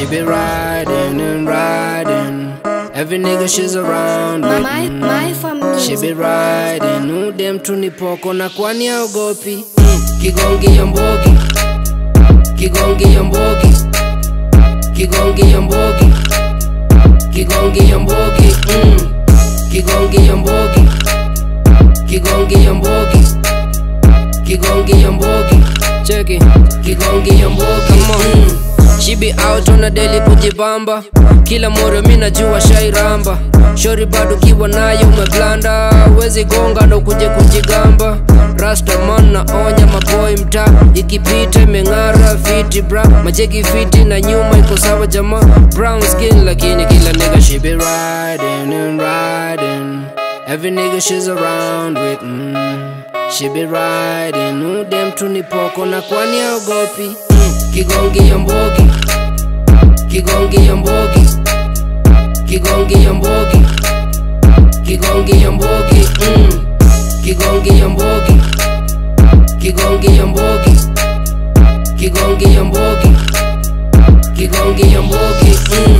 She be riding and riding. Every nigga she's around with. My family. She be riding. Udem tunipoko na kwani haogopi. Kigongi ya mbogi. Kigongi ya mbogi. Kigongi ya mbogi. Kigongi ya mbogi. Kigongi ya mbogi. Kigongi ya mbogi. Kigongi ya mbogi. Check it. Kigongi ya mbogi. She be out on a daily kujibamba. Kila moro mina jua shairamba. Shori bado kiwa nayo umeblanda. Wezi gonga ndo kuje kujigamba. Rasta man na onya maboy mta. Ikipita imengara fiti bra. Majegi fiti na nyuma iko sawa jama. Brown skin lakini kila nigga she be riding and riding. Every nigga she's around with. She be riding. Udem tunipoko na kwani haogopi. Kigongi ya mbogi. Kigongi ya mbogi. Kigongi ya mbogi. Kigongi ya mbogi. Kigongi ya mbogi. Kigongi ya mbogi. Kigongi ya mbogi. Kigongi ya mbogi.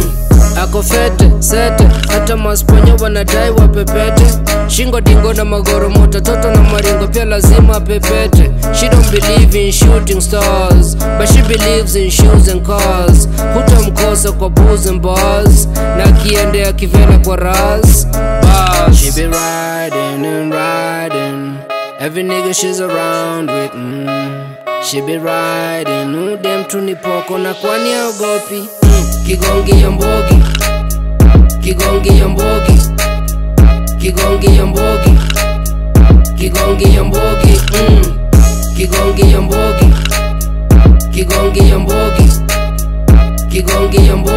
Ako fete, sete, hata masponyo wanadai wapepete. Shingo dingo na magoro mota, toto na maringo pia lazima pepete. She don't believe in shooting stars, but she believes in shoes and cars. Hutamkosa kwa booze and bars, na kiendea kivela kwa ras. She be riding and riding. Every nigga she's around with. She be riding. Udem tunipoko na kwani haogopi. Kigongi ya mbogi. Kigongi ya mbogi. Kigongi ya mbogi. Kigongi ya mbogi. Kigongi ya mbogi. Kigongi ya mbogi. Kigongi ya mbogi.